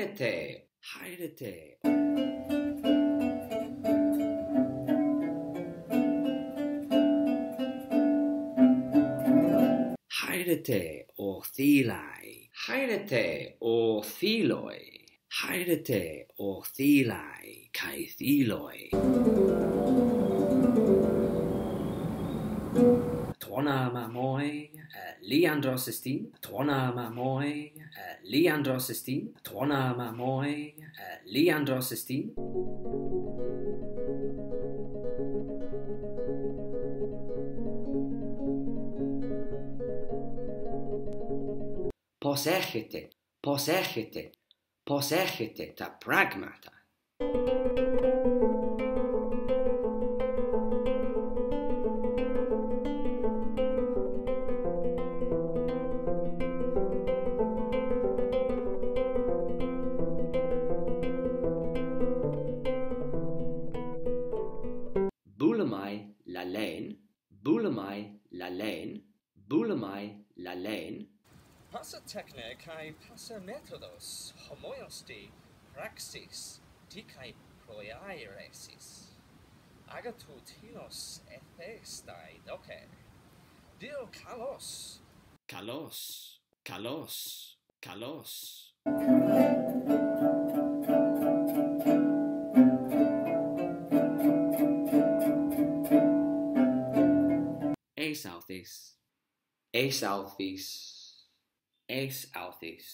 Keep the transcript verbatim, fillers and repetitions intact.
χαίρετε, χαίρετε. Χαίρετε ο θύλαι, χαίρετε ο θύλοι, χαίρετε ο θύλαι καί θύλοι. Το όνομα μου Leandros εστίν, το όνομα μου Leandros εστίν, το όνομα μου Leandros εστίν. Πώς έχετε, πώς έχετε, πώς έχετε τα πράγματα. Boulemai la laine, boulemai la laine, boulemai la laine. Passa techne kai passa methodos homoiosty praxis dikai proiresis agatutinos ethestai doke dio kalos Καλώς, καλώς, καλώς. Εισάλθεις, εισάλθεις, εισάλθεις.